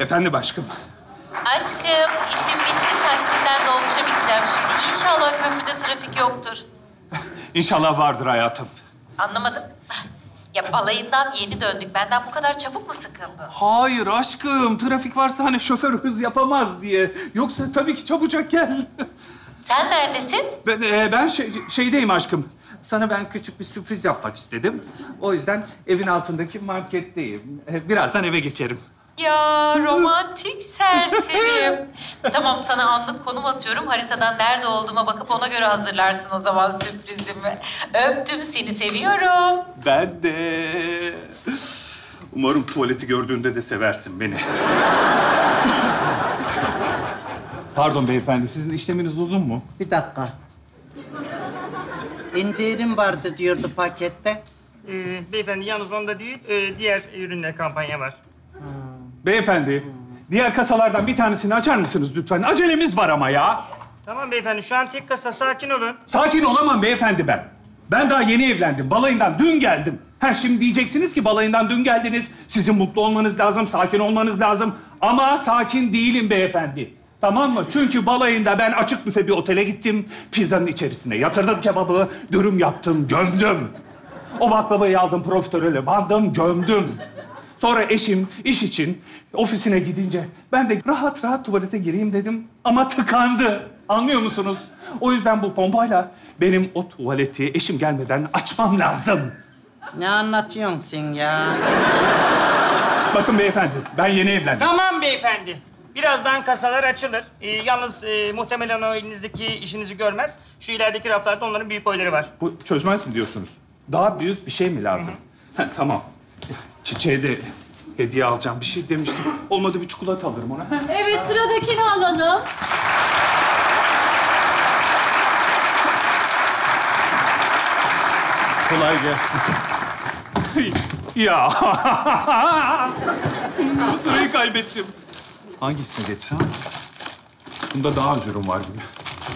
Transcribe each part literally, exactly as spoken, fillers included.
Efendim aşkım. Aşkım, işim bitti. Taksim'den dolmuşa bineceğim şimdi. İnşallah köprüde trafik yoktur. İnşallah vardır hayatım. Anlamadım. Ya balayından yeni döndük. Benden bu kadar çabuk mu sıkıldın? Hayır aşkım. Trafik varsa hani şoför hız yapamaz diye. Yoksa tabii ki çabucak gel. Sen neredesin? Ben, e, ben şey, şeydeyim aşkım. Sana ben küçük bir sürpriz yapmak istedim. O yüzden evin altındaki marketteyim. E, Birazdan eve geçerim. Ya romantik serserim. Tamam, sana anlık konum atıyorum. Haritadan nerede olduğuma bakıp ona göre hazırlarsın o zaman sürprizimi. Öptüm, seni seviyorum. Ben de. Umarım tuvaleti gördüğünde de seversin beni. Pardon beyefendi, sizin işleminiz uzun mu? Bir dakika. İndirim vardı diyordu pakette. Ee, beyefendi yalnız onda değil, e, diğer ürünle kampanya var. Beyefendi, diğer kasalardan bir tanesini açar mısınız lütfen? Acelemiz var ama ya. Tamam beyefendi, şu an tek kasa, sakin olun. Sakin olamam beyefendi ben. Ben daha yeni evlendim. Balayından dün geldim. Ha şimdi diyeceksiniz ki balayından dün geldiniz. Sizin mutlu olmanız lazım, sakin olmanız lazım. Ama sakin değilim beyefendi. Tamam mı? Çünkü balayında ben açık büfe bir otele gittim. Pizzanın içerisine yatırdım kebabı, dürüm yaptım, gömdüm. O baklavayı aldım, profiterole bandım, gömdüm. Sonra eşim iş için ofisine gidince ben de rahat rahat tuvalete gireyim dedim. Ama tıkandı. Anlıyor musunuz? O yüzden bu bombayla benim o tuvaleti eşim gelmeden açmam lazım. Ne anlatıyorsun sen ya? Bakın beyefendi, ben yeni evlendim. Tamam beyefendi. Birazdan kasalar açılır. Ee, yalnız e, muhtemelen o elinizdeki işinizi görmez. Şu ilerideki raflarda onların büyük boyları var. Bu çözmez mi diyorsunuz? Daha büyük bir şey mi lazım? Ha, tamam. Çiçeğe de hediye alacağım bir şey demiştim. Olmadı bir çikolata alırım ona. Ha? Evet, sıradakini alalım. Kolay gelsin. Ya. Bu sırayı kaybettim. Hangisini geçsem? Bunda daha az ürün var gibi.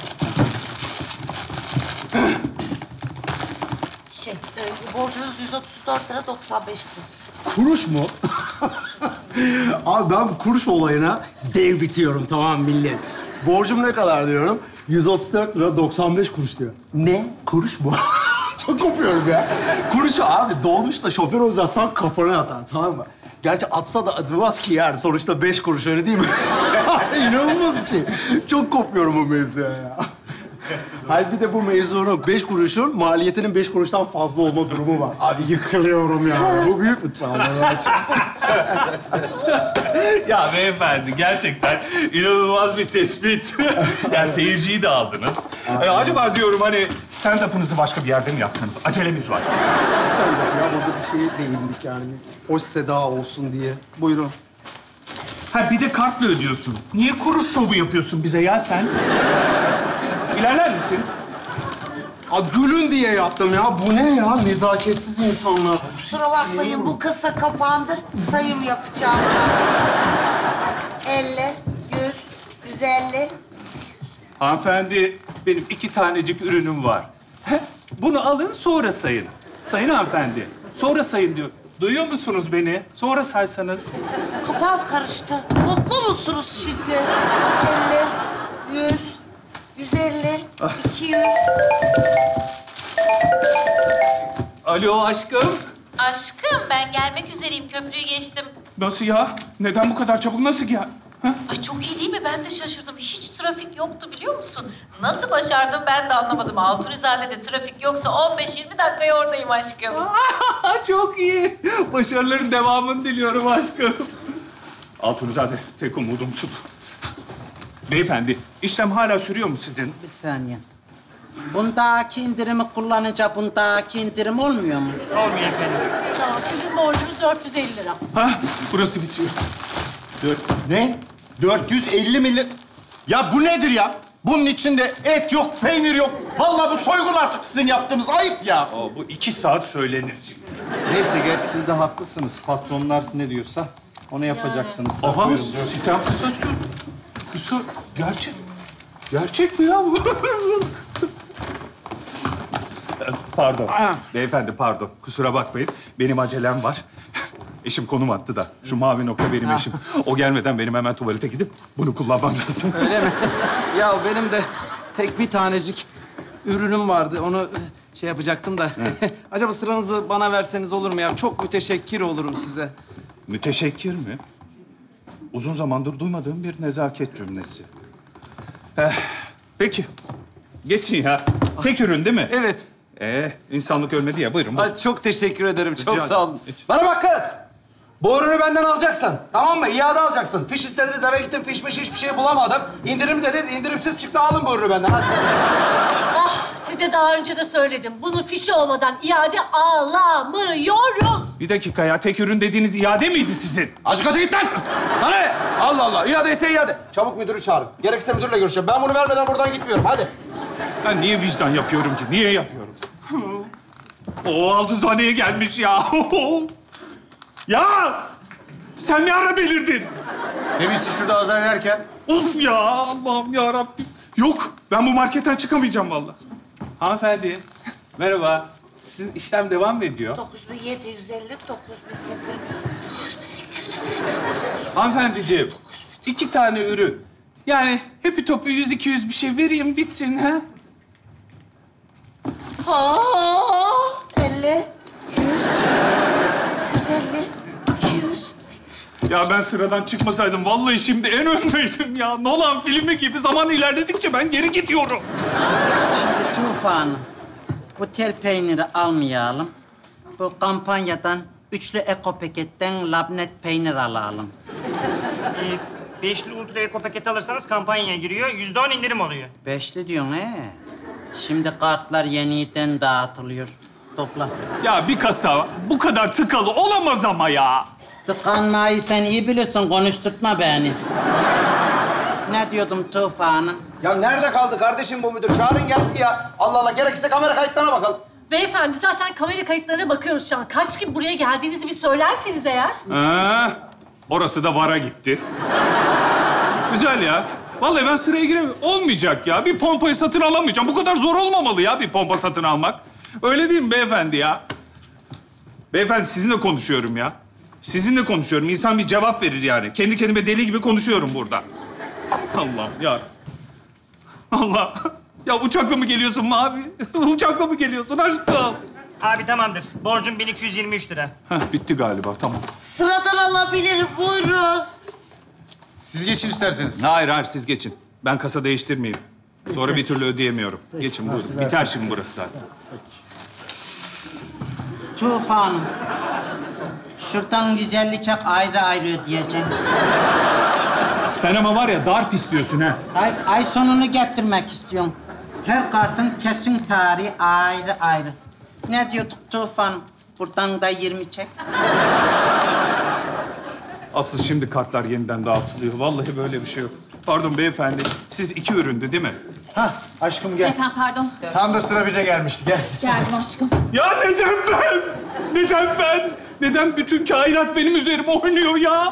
Şey, e, borcunuz yüz otuz dört lira doksan beş kuruş. Kuruş mu? Abi ben bu kuruş olayına dev bitiyorum, tamam millet. Borcum ne kadar diyorum? yüz otuz dört lira doksan beş kuruş diyor. Ne? Kuruş mu? Çok kopuyorum ya. Kuruşu abi dolmuş da şoför uzatsan kafana atar, tamam mı? Gerçi atsa da atmaz ki yani. Sonuçta beş kuruş, öyle değil mi? İnanılmaz bir şey. Çok kopuyorum bu mevzuya ya. Halbuki de bu mevzunun beş kuruşun maliyetinin beş kuruştan fazla olma durumu var. Abi yıkılıyorum ya. Bu büyük bir travma. Ya beyefendi gerçekten inanılmaz bir tespit. Yani seyirciyi de aldınız. Ee, acaba diyorum hani stand-up'ınızı başka bir yerde mi yaptınız? Acelemiz var. Ya burada bir şeye değindik yani. Hoş seda olsun diye. Buyurun. Ha bir de kartla ödüyorsun. Niye kuruş şovu yapıyorsun bize ya sen? İlerler misin? Aa, gülün diye yaptım ya. Bu ne ya? Nezaketsiz insanlar. Kusura bakmayın, bu kasa kapandı. Sayım yapacağım. elli, yüz, yüz elli. Hanımefendi, benim iki tanecik ürünüm var. Heh, bunu alın, sonra sayın. Sayın hanımefendi, sonra sayın diyor. Duyuyor musunuz beni? Sonra saysanız. Kafam karıştı. Mutlu musunuz şimdi? elli, yüz, yüz elli, iki yüz. Alo aşkım. Aşkım, ben gelmek üzereyim. Köprüyü geçtim. Nasıl ya? Neden bu kadar çabuk? Nasıl ya? Ha? Ay çok iyi değil mi? Ben de şaşırdım. Hiç trafik yoktu biliyor musun? Nasıl başardım ben de anlamadım. Altunizade'de trafik yoksa on beş yirmi dakikaya oradayım aşkım. Çok iyi. Başarıların devamını diliyorum aşkım. Altunizade, tek umudumsun. Beyefendi, işlem hala sürüyor mu sizin? Bir saniye. Bundaki indirimi kullanınca bundaki indirim olmuyor mu? Olmuyor efendim. Tamam, sizin borcunuz dört yüz elli lira. Ha, burası bitiyor. Dört, ne? dört yüz elli milyon. Ya bu nedir ya? Bunun içinde et yok, peynir yok. Vallahi bu soygun artık sizin yaptığınız. Ayıp ya. Aa, bu iki saat söylenir. Neyse, gerçi siz de haklısınız. Patronlar ne diyorsa onu yapacaksınız. Aha, Buyurun, buyurun. sistem kısası. Kısa, gerçek. Gerçek mi ya bu? Pardon. Beyefendi pardon. Kusura bakmayın. Benim acelem var. Eşim konum attı da. Şu mavi nokta benim eşim. O gelmeden benim hemen tuvalete gidip bunu kullanmam lazım. Öyle mi? Ya benim de tek bir tanecik ürünüm vardı. Onu şey yapacaktım da. Acaba sıranızı bana verseniz olur mu ya? Çok müteşekkir olurum size. Müteşekkir mi? Uzun zamandır duymadığım bir nezaket cümlesi. Eh, peki. Geçin ya. Tek ürün değil mi? Evet. Ee, insanlık ölmedi ya. Buyurun. buyurun. Ay, çok teşekkür ederim. Çok Rica sağ olun. ederim. Bana bak kız. Bu ürünü benden alacaksın. Tamam mı? İade alacaksın. Fiş istediniz, eve gittim. Fişmiş hiçbir şey bulamadım. İndirim dediniz. İndirimsiz çıktı. Alın bu ürünü benden. Hadi. Ah, size daha önce de söyledim. Bunun fişi olmadan iade alamıyoruz. Bir dakika ya. Tek ürün dediğiniz iade miydi sizin? Azıcık öte git lan. Sana ne? Allah Allah. İade ise iade. Çabuk müdürü çağırın. Gerekirse müdürle görüşeceğim. Ben bunu vermeden buradan gitmiyorum. Hadi. Ben niye vicdan yapıyorum ki? Niye yapıyorum? O altızhaneye gelmiş ya. Ya! Sen ne ara belirdin? Ne bilsin şurada azar ederken? Of ya! Allah'ım ya Rabbim. Yok, ben bu marketten çıkamayacağım vallahi. Hanımefendi, merhaba. Sizin işlem devam mı ediyor? dokuz bin yedi yüz elli, dokuz bin sekiz yüz. Hanımefendiciğim, iki tane ürün. Yani hepi topu yüz iki yüz bir şey vereyim bitsin ha? Aa, elli, yüz, yüz elli, yüz. Ya ben sıradan çıkmasaydım vallahi şimdi en öndeydim ya. Nolan filmi gibi zaman ilerledikçe ben geri gidiyorum. Şimdi Tufan Hanım, bu tel peyniri almayalım. Bu kampanyadan üçlü eko paketten labnet peynir alalım. Ee, beşli ultra eko paket alırsanız kampanyaya giriyor. Yüzde on indirim oluyor. Beşli diyorsun he. Şimdi kartlar yeniden dağıtılıyor. Topla. Ya bir kasa bu kadar tıkalı olamaz ama ya. Tıkanmayı sen iyi bilirsin, konuşturtma beni. Ne diyordum Tufan Hanım? Ya nerede kaldı kardeşim bu müdür? Çağırın gelsin ya. Allah Allah. Gerekirse kamera kayıtlarına bakalım. Beyefendi zaten kamera kayıtlarına bakıyoruz şu an. Kaç gibi buraya geldiğinizi bir söylerseniz eğer. Ha, orası da vara gitti. Güzel ya. Vallahi ben sıraya giremiyorum. Olmayacak ya. Bir pompayı satın alamayacağım. Bu kadar zor olmamalı ya bir pompa satın almak. Öyle değil mi beyefendi ya? Beyefendi sizinle konuşuyorum ya. Sizinle konuşuyorum. İnsan bir cevap verir yani. Kendi kendime deli gibi konuşuyorum burada. Allah'ım ya. Allah. Ya uçakla mı geliyorsun Mavi? Uçakla mı geliyorsun aşkım? Abi tamamdır. Borcum bin iki yüz yirmi üç lira. Heh, bitti galiba. Tamam. Sıradan alabilirim, buyurun. Siz geçin isterseniz. Hayır, hayır. Siz geçin. Ben kasa değiştirmeyeyim. Sonra bir türlü ödeyemiyorum. Geçin buyurun. Biter şimdi burası zaten. Tufan Hanım, şuradan yüz elli çak ayrı ayrı ödeyeceğim. Sen ama var ya darp istiyorsun ha. Ay, ay sonunu getirmek istiyorum. Her kartın kesin tarihi ayrı ayrı. Ne diyorduk Tufan Hanım? Buradan da yirmi çek. Asıl şimdi kartlar yeniden dağıtılıyor. Vallahi böyle bir şey yok. Pardon beyefendi. Siz iki üründü değil mi? Hah, aşkım gel. Efendim pardon. Tam da sıra bize gelmişti, gel. Geldim aşkım. Ya neden ben? Neden ben? Neden bütün kainat benim üzerime oynuyor ya?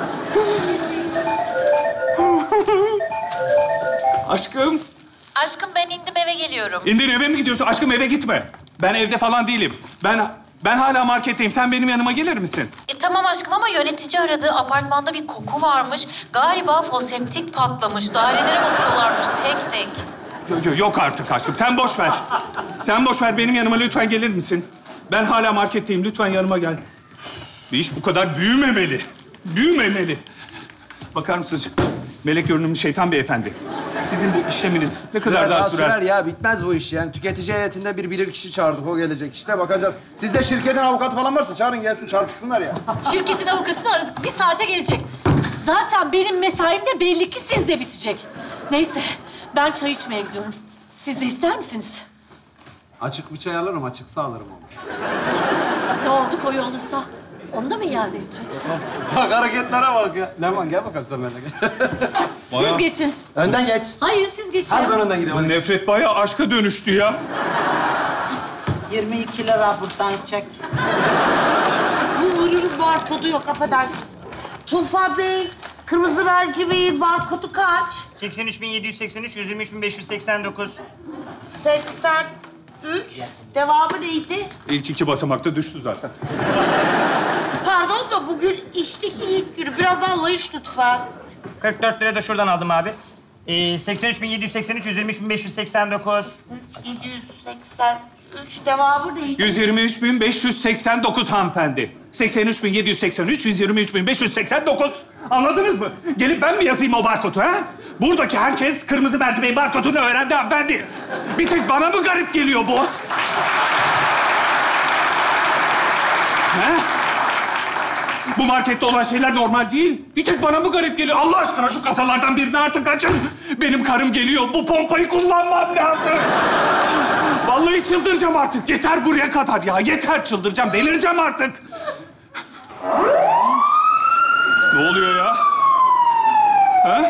Aşkım. Aşkım ben indim eve geliyorum. İndir eve mi gidiyorsun? Aşkım eve gitme. Ben evde falan değilim. Ben ben hala marketteyim. Sen benim yanıma gelir misin? E, tamam aşkım ama yönetici aradı. Apartmanda bir koku varmış. Galiba foseptik patlamış. Dairelere bakıyorlarmış tek tek. Yok, yok, yok artık aşkım. Sen boş ver. Sen boş ver. Benim yanıma lütfen gelir misin? Ben hala marketteyim. Lütfen yanıma gel. Bir iş bu kadar büyümemeli. Büyümemeli. Bakar mısınız? Melek görünümlü şeytan beyefendi. Sizin bu işleminiz ne kadar daha sürer? Sürer ya. Bitmez bu iş yani. Tüketici heyetinde bir bilirkişi çağırdık. O gelecek işte. Bakacağız. Sizde şirketin avukatı falan varsa çağırın gelsin çarpışsınlar ya. Şirketin avukatını aradık. Bir saate gelecek. Zaten benim mesaim de belli ki sizde bitecek. Neyse ben çay içmeye gidiyorum. Siz de ister misiniz? Açık bir çay alırım. Açıksa alırım onu. Ne oldu koyu olursa? Onu da mı iade edeceksin? Bak hareketlere bak ya. Leman gel bakalım sen benimle gel. Siz geçin. Önden geç. Hayır siz geçin. Hadi ben önden gidelim. Bu nefret bayağı aşka dönüştü ya. yirmi iki lira buradan çek. Bu ürünün barkodu yok, affedersiniz. Tufan Bey, kırmızı mercimeğin barkodu kaç? seksen üç bin yedi yüz seksen üç, yüz yirmi üç bin beş yüz seksen dokuz. seksen üç. Devamı neydi? İlk iki basamakta düştü zaten. Pardon da Bugün işteki ilk günü. Biraz anlayış lütfen. kırk dört lira da şuradan aldım abi. Ee, seksen üç bin yedi yüz seksen üç, yüz yirmi üç bin beş yüz seksen dokuz. yedi yüz seksen üç devamı neydi? yüz yirmi üç bin beş yüz seksen dokuz hanımefendi. seksen üç bin yedi yüz seksen üç, yüz yirmi üç bin beş yüz seksen dokuz. Anladınız mı? Gelip ben mi yazayım o barkodu ha? Buradaki herkes kırmızı mercimeğin barkodunu öğrendi hanımefendi. Bir tek bana mı garip geliyor bu? Ha? Bu markette olan şeyler normal değil. Bir tek bana mı garip geliyor? Allah aşkına şu kasalardan birini artık açın. Benim karım geliyor. Bu pompayı kullanmam lazım. Vallahi çıldıracağım artık. Yeter buraya kadar ya. Yeter çıldıracağım. Delireceğim artık. Ne oluyor ya? Ha?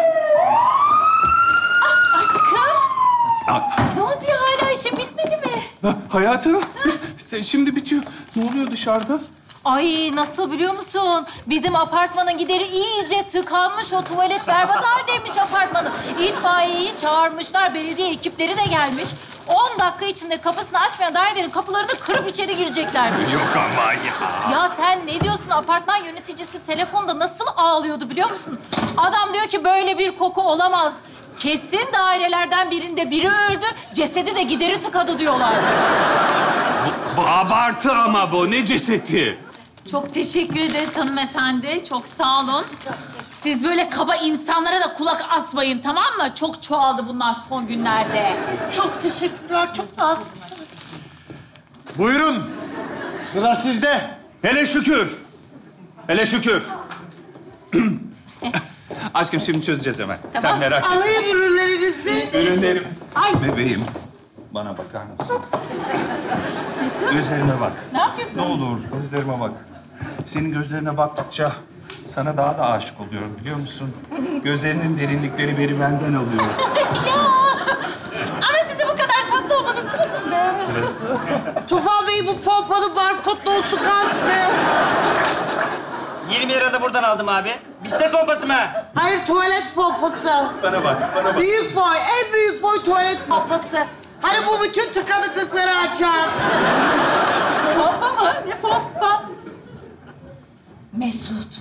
Ah, aşkım. Ha, Ne oldu ya? Hala işin bitmedi mi? ha, hayatım. İşte şimdi bitiyor. Ne oluyor dışarıda? Ay nasıl biliyor musun? Bizim apartmanın gideri iyice tıkanmış. O tuvalet berbat haldeymiş apartmanı. İtfaiyeyi çağırmışlar. Belediye ekipleri de gelmiş. On dakika içinde kapısını açmayan dairelerin kapılarını kırıp içeri gireceklermiş. Yok ama ya. Ya sen ne diyorsun? Apartman yöneticisi telefonda nasıl ağlıyordu biliyor musun? Adam diyor ki böyle bir koku olamaz. Kesin dairelerden birinde biri öldü, cesedi de gideri tıkadı diyorlar. Bu, bu abartı ama bu. Ne cesedi? Çok teşekkür ederiz hanımefendi. Çok sağ olun. Siz böyle kaba insanlara da kulak asmayın, tamam mı? Çok çoğaldı bunlar son günlerde. Çok teşekkürler. Çok naziksiniz. Buyurun. Sıra sizde. Hele şükür. Hele şükür. Aşkım şimdi çözeceğiz hemen. Sen merak etme. Alayım ürünlerinizi. Ürünlerimiz. Ay. Bebeğim. Bana bakar mısın? Gözlerime bak. Ne yapıyorsun? Ne olur gözlerime bak. Senin gözlerine baktıkça sana daha da aşık oluyorum biliyor musun? Gözlerinin derinlikleri beni benden alıyor. Ama şimdi bu kadar tatlı olmanın sırası mı be? Tufan Bey bu pompanın barkod dolusu kaçtı? yirmi lira da buradan aldım abi. Bisiklet pompası mı? Hayır tuvalet pompası. Bana bak, bana bak. Büyük boy, en büyük boy tuvalet pompası. Hani bu bütün tıkanıklıkları açar. Pompa mı? Ne pompa? Mesut.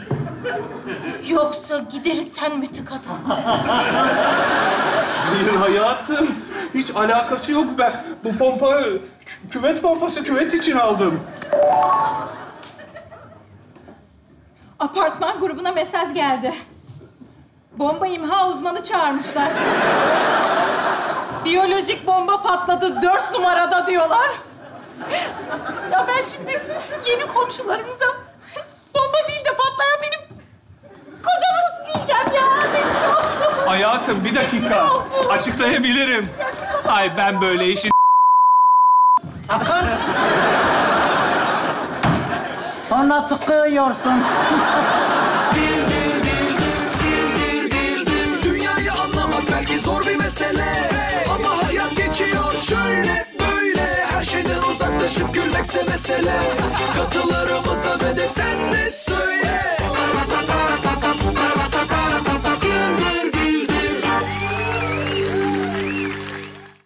Yoksa gideri sen mi tıkadın? Hayır hayatım. Hiç alakası yok ben. Bu pompa kü- küvet pompası küvet için aldım. Apartman grubuna mesaj geldi. Bomba imha uzmanı çağırmışlar. Biyolojik bomba patladı dört numarada diyorlar. Ya ben şimdi yeni komşularımıza bomba değil de patlayan benim kocamız diyeceğim ya. Rezil oldum. Hayatım bir dakika. Rezil oldum. Açıklayabilirim. Ay ben böyle işin... Akın. Sonra tıkıyorsun. Dünyayı anlamak belki zor bir mesele, ama hayat geçiyor şöyle böyle. Her şeyden uzaklaşıp gülmekse mesele. Katılarımıza ve de sen de söyle.